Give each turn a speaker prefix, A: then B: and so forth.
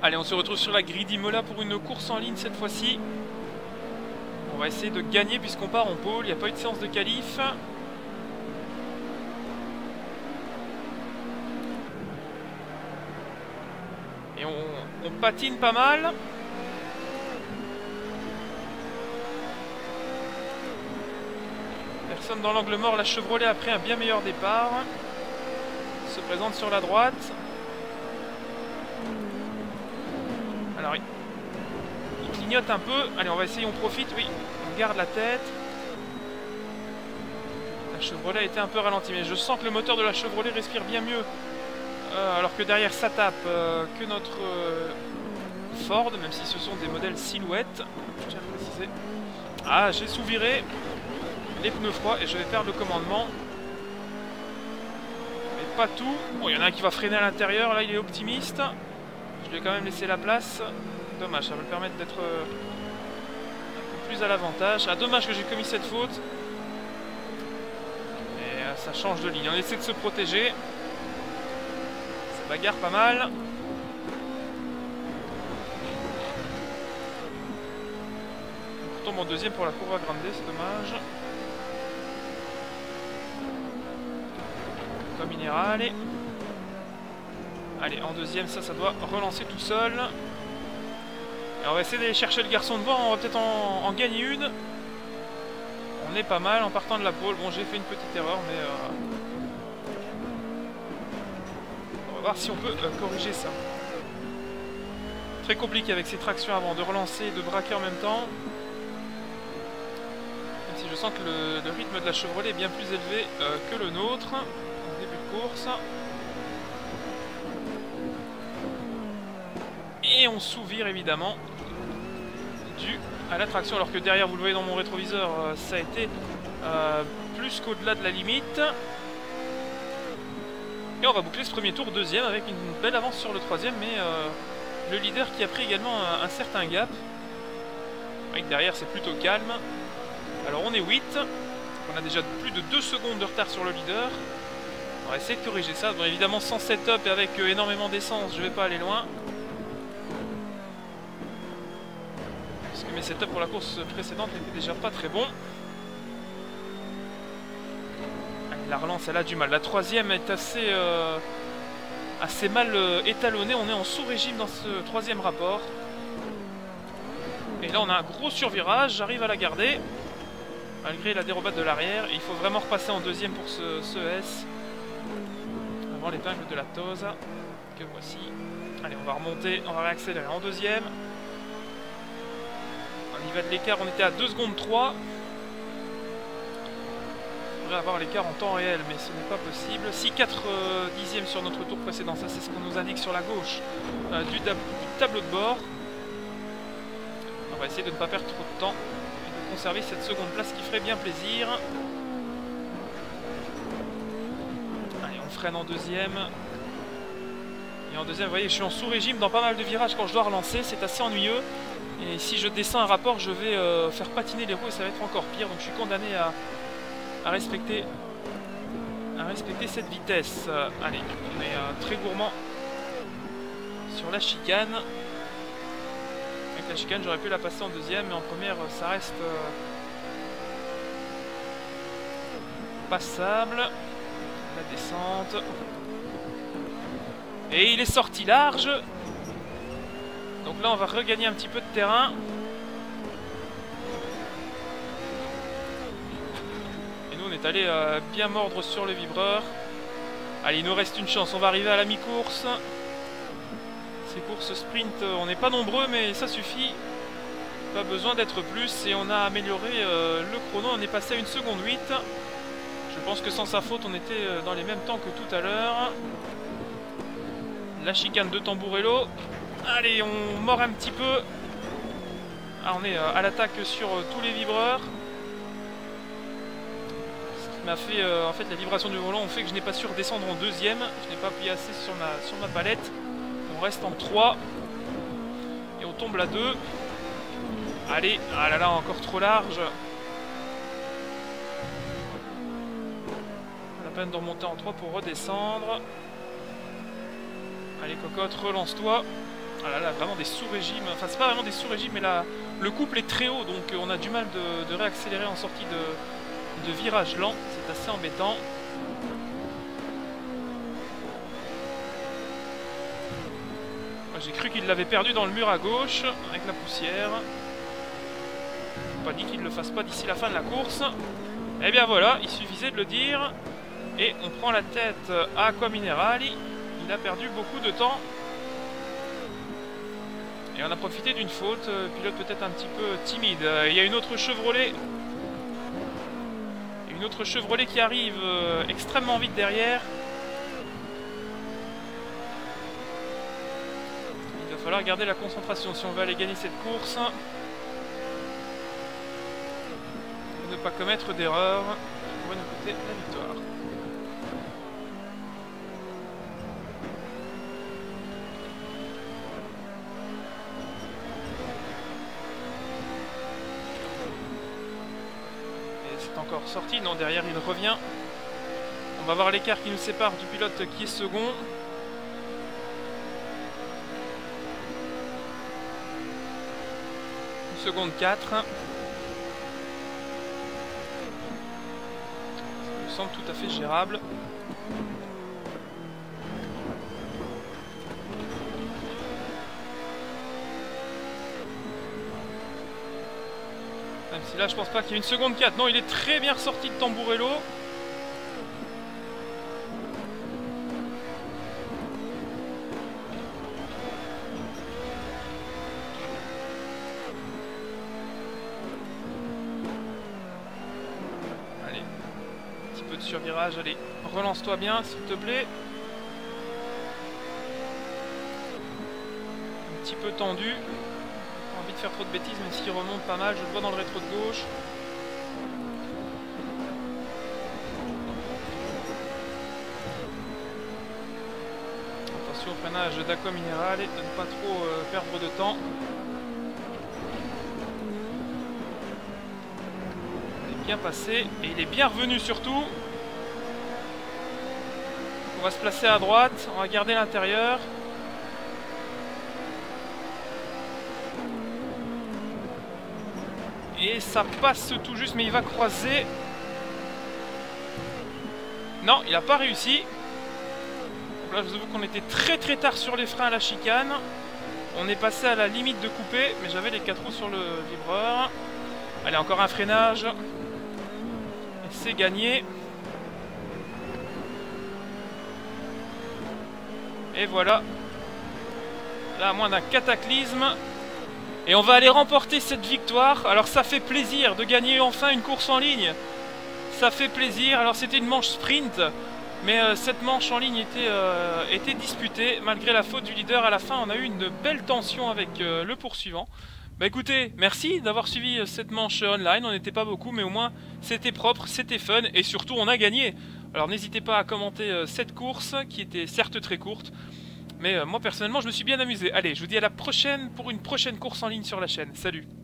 A: Allez, on se retrouve sur la grille d'Imola pour une course en ligne cette fois-ci. On va essayer de gagner puisqu'on part en pôle, il n'y a pas eu de séance de qualif. Et on patine pas mal. Personne dans l'angle mort, la Chevrolet a pris un bien meilleur départ. Se présente sur la droite. Alors il clignote un peu. Allez, on va essayer, on profite. Oui, on garde la tête. La Chevrolet a été un peu ralentie, mais je sens que le moteur de la Chevrolet respire bien mieux. Alors que derrière ça tape que notre Ford, même si ce sont des modèles silhouettes. Je tiens à préciser. Ah, j'ai sous-viré les pneus froids et je vais perdre le commandement. Mais pas tout. Bon, il y en a un qui va freiner à l'intérieur. Là, il est optimiste. Je lui ai quand même laissé la place. Dommage, ça va me permettre d'être un peu plus à l'avantage. Ah, dommage que j'ai commis cette faute. Et ça change de ligne. On essaie de se protéger. Ça bagarre pas mal. On tombe en deuxième pour la Curva Grande, c'est dommage. Comme minéral. Allez, en deuxième, ça doit relancer tout seul. Et on va essayer d'aller chercher le garçon devant, on va peut-être en gagner une. On est pas mal en partant de la pole. Bon, j'ai fait une petite erreur, mais on va voir si on peut corriger ça. Très compliqué avec ces tractions avant de relancer et de braquer en même temps. Même si je sens que le rythme de la Chevrolet est bien plus élevé que le nôtre en début de course. Et on sous-vire évidemment dû à la traction, alors que derrière, vous le voyez dans mon rétroviseur, ça a été plus qu'au-delà de la limite. Et on va boucler ce premier tour deuxième avec une belle avance sur le troisième, mais le leader qui a pris également un certain gap. Avec derrière, c'est plutôt calme. Alors on est 8, on a déjà plus de 2 secondes de retard sur le leader. On va essayer de corriger ça. Bon, évidemment, sans setup et avec énormément d'essence, je vais pas aller loin. Parce que mes setups pour la course précédente n'étaient déjà pas très bons. La relance, elle a du mal. La troisième est assez mal étalonnée. On est en sous-régime dans ce troisième rapport. Et là, on a un gros survirage. J'arrive à la garder. Malgré la dérobade de l'arrière. Il faut vraiment repasser en deuxième pour ce S. Avant l'épingle de la Tosa. Que voici. Allez, on va remonter. On va réaccélérer en deuxième. Au niveau de l'écart, on était à 2 secondes 3. On devrait avoir l'écart en temps réel, mais ce n'est pas possible. Si 4 dixièmes sur notre tour précédent, ça c'est ce qu'on nous indique sur la gauche du tableau de bord. On va essayer de ne pas perdre trop de temps et de conserver cette seconde place qui ferait bien plaisir. Allez, on freine en deuxième. Et en deuxième, vous voyez, je suis en sous-régime dans pas mal de virages quand je dois relancer, c'est assez ennuyeux. Et si je descends un rapport, je vais faire patiner les roues et ça va être encore pire. Donc je suis condamné à respecter cette vitesse. Allez, on est très gourmand sur la chicane. Avec la chicane, j'aurais pu la passer en deuxième, mais en première, ça reste passable. La descente. Et il est sorti large. Donc là, on va regagner un petit peu de terrain. Et nous, on est allé bien mordre sur le vibreur. Allez, il nous reste une chance. On va arriver à la mi-course. Ces courses sprint, on n'est pas nombreux, mais ça suffit. Pas besoin d'être plus. Et on a amélioré le chrono. On est passé à 1 seconde 8. Je pense que sans sa faute, on était dans les mêmes temps que tout à l'heure. La chicane de Tamburello. Allez, on mord un petit peu. Ah, on est à l'attaque sur tous les vibreurs. Ce qui m'a fait, en fait, la vibration du volant ont fait que je n'ai pas su redescendre en deuxième. Je n'ai pas appuyé assez sur ma palette. On reste en 3. Et on tombe à 2. Allez, ah là là, encore trop large. Pas la peine de remonter en 3 pour redescendre. Allez, cocotte, relance-toi. Ah là là, vraiment des sous-régimes. Enfin, c'est pas vraiment des sous-régimes, mais là, le couple est très haut, donc on a du mal de réaccélérer en sortie de virage lent. C'est assez embêtant. J'ai cru qu'il l'avait perdu dans le mur à gauche, avec la poussière. Pas dit qu'il ne le fasse pas d'ici la fin de la course. Et bien voilà, il suffisait de le dire. Et on prend la tête à Aqua Minerali. Il a perdu beaucoup de temps. Et on a profité d'une faute. Pilote peut-être un petit peu timide. Il y a une autre Chevrolet. Une autre Chevrolet qui arrive extrêmement vite derrière. Il va falloir garder la concentration si on veut aller gagner cette course. Et ne pas commettre d'erreur. On va nous coûter la victoire. Et c'est encore sorti. Non, derrière il revient. On va voir l'écart qui nous sépare du pilote qui est second. Seconde 4. Ça me semble tout à fait gérable. Même si là je pense pas qu'il y ait une seconde 4. Non, il est très bien ressorti de Tamburello. Sur virage, allez, relance-toi bien s'il te plaît. Un petit peu tendu. Pas envie de faire trop de bêtises, même s'il remonte pas mal, je le vois dans le rétro de gauche. Attention au freinage d'Aqua Minerale et de ne pas trop perdre de temps. Il est bien passé et il est bien revenu surtout. On va se placer à droite, on va garder l'intérieur. Et ça passe tout juste, mais il va croiser. Non, il n'a pas réussi. Donc là, je vous avoue qu'on était très tard sur les freins à la chicane. On est passé à la limite de couper, mais j'avais les 4 roues sur le vibreur. Allez, encore un freinage. Et c'est gagné. Et voilà. Là, à moins d'un cataclysme. Et on va aller remporter cette victoire. Alors ça fait plaisir de gagner enfin une course en ligne. Ça fait plaisir. Alors c'était une manche sprint. Mais cette manche en ligne était disputée. Malgré la faute du leader, à la fin on a eu une belle tension avec le poursuivant. Bah écoutez, merci d'avoir suivi cette manche online. On n'était pas beaucoup, mais au moins c'était propre, c'était fun. Et surtout on a gagné. Alors n'hésitez pas à commenter cette course qui était certes très courte. Mais moi personnellement je me suis bien amusé. Allez, je vous dis à la prochaine pour une prochaine course en ligne sur la chaîne. Salut!